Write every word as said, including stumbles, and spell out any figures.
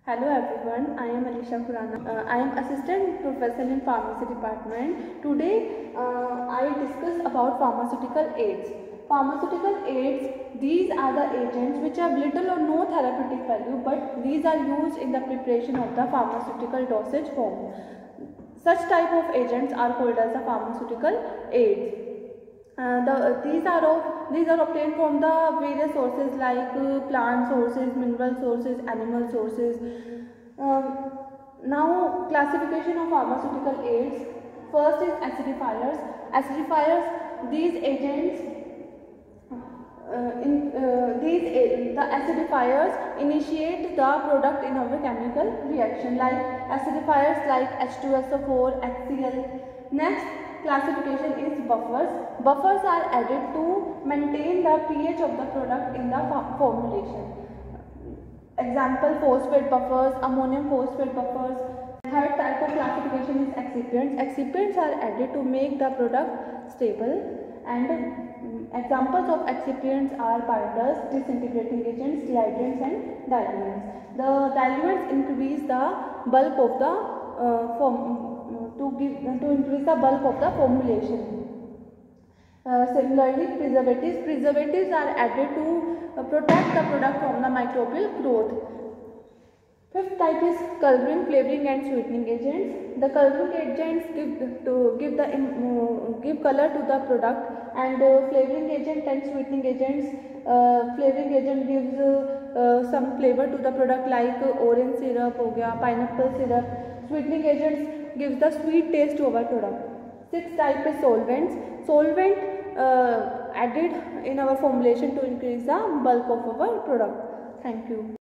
Hello everyone, I am Alisha Khurana. Uh, I am assistant professor in pharmacy department. Today uh, I discuss about pharmaceutical aids. Pharmaceutical aids, these are the agents which have little or no therapeutic value, but these are used in the preparation of the pharmaceutical dosage form. Such type of agents are called as the pharmaceutical aids. Uh, the, these are of, these are obtained from the various sources like uh, plant sources, mineral sources, animal sources. Um, now, classification of pharmaceutical aids. First is acidifiers. Acidifiers, these agents, uh, in uh, these uh, the acidifiers initiate the product in our chemical reaction, like acidifiers like H two S O four, HCl. Next classification is buffers. Buffers are added to maintain the pH of the product in the formulation. Example, phosphate buffers, ammonium phosphate buffers. Third type of classification is excipients. Excipients are added to make the product stable. And um, examples of excipients are binders, disintegrating agents, dehydrant and diluents. The diluents increase the bulk of the uh, form. To give to increase the bulk of the formulation. Uh, similarly, preservatives. Preservatives are added to uh, protect the product from the microbial growth. Fifth type is coloring, flavoring and sweetening agents. The coloring agents give to give the uh, give color to the product, and uh, flavoring agent and sweetening agents. Uh, flavoring agent gives uh, uh, some flavor to the product, like uh, orange syrup, ho gaya, pineapple syrup. Sweetening agents gives the sweet taste to our product. Sixth type is solvents. Solvent uh, added in our formulation to increase the bulk of our product. Thank you.